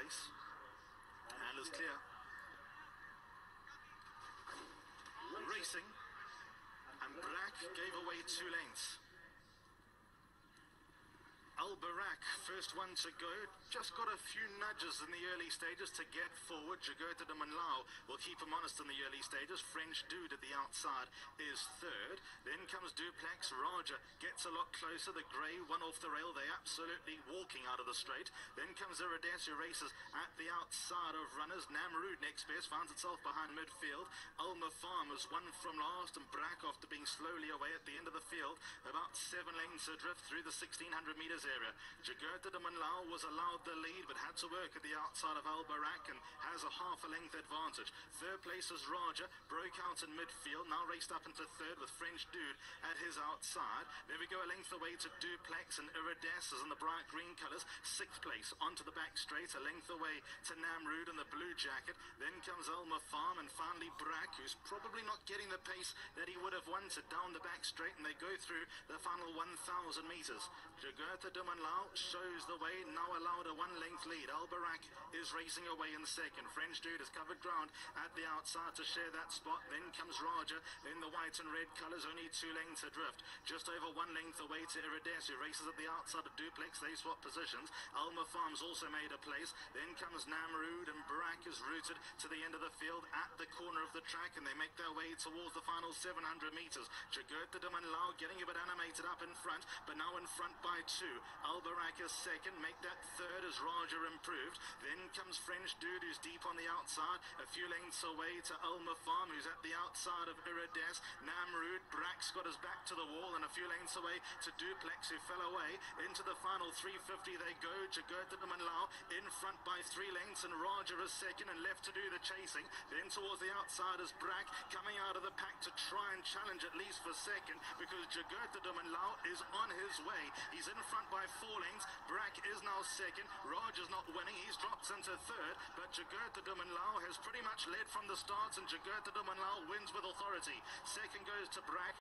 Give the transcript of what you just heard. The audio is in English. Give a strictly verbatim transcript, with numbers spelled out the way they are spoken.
race. And is clear. Racing. And Brack gave away two lengths. Al Barak, first one to go, just got a few nudges in the early stages to get forward. Jagota de Manlao will keep him honest in the early stages. French Dude at the outside is third. Then comes Duplex. Raja gets a lot closer. The grey one off the rail. They're absolutely walking out of the straight. Then comes Irides, who races at the outside of runners. Namrood next best, finds itself behind midfield. Ulmer Farm is one from last, and Brack, after being slowly away at the end of the field, about seven lengths adrift through the sixteen hundred metres area. Jagota de Manlao was allowed the lead, but had to work at the outside of Al Barak and has a half a length advantage. Third place is Raja, broke out in midfield, now raced up into third with French Dude at his outside. There we go, a length away to Duplex, and Irides is in the bright green colours. Sixth place onto the back straight, a length away to Namrood in the blue jacket. Then comes Ulmer Farm, and finally Brack, who's probably not getting the pace that he would have wanted down the back straight, and they go through the final one thousand metres. Jagota de Manlao shows the way, now allowed a one-length lead. Al Barak is racing away in second. French Dude has covered ground at the outside to share that spot. Then comes Raja in the white and red colours, only two lengths adrift. Just over one length away to Irides, who races at the outside of Duplex. They swap positions. Ulmer Farms also made a place. Then comes Namrood, and Brack is routed to the end of the field at the corner of the track, and they make their way towards the final seven hundred metres. Jagota de Manlao getting a bit animated up in front, but now in front by two. Al Barak is second, make that third as Raja improved. Then comes French Dude, who's deep on the outside, a few lengths away to Ulmer Farm, who's at the outside of Irides. Namrood, Brack's got his back to the wall, and a few lengths away to Duplex, who fell away. Into the final three fifty they go. Jagota de Manlao in front by three lengths, and Raja is second and left to do the chasing. Then towards the outside is Brack, coming out of the pack to try and challenge at least for second, because Jagota de Manlao is on his way. He's in front by four lengths. Brack is now second. Raja's not winning. He's dropped into third, but Jagota de Manlao has pretty much led from the start, and Jagota de Manlao wins with authority. Second goes to Brack.